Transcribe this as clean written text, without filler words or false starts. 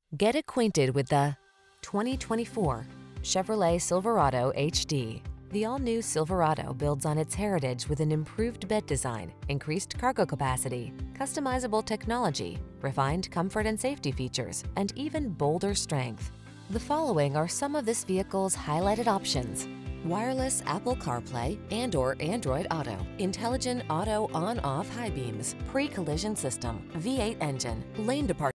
Get acquainted with the 2024 Chevrolet Silverado HD. The all-new Silverado builds on its heritage with an improved bed design, increased cargo capacity, customizable technology, refined comfort and safety features, and even bolder strength. The following are some of this vehicle's highlighted options: wireless Apple CarPlay and/or Android Auto, intelligent auto on-off high beams, pre-collision system, V8 engine, lane departure